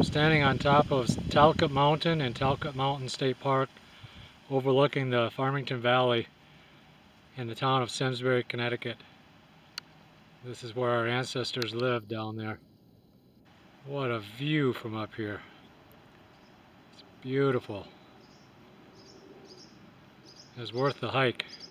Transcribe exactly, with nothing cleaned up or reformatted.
Standing on top of Talcott Mountain and Talcott Mountain State Park, overlooking the Farmington Valley in the town of Simsbury, Connecticut. This is where our ancestors lived down there. What a view from up here. It's beautiful. It's worth the hike.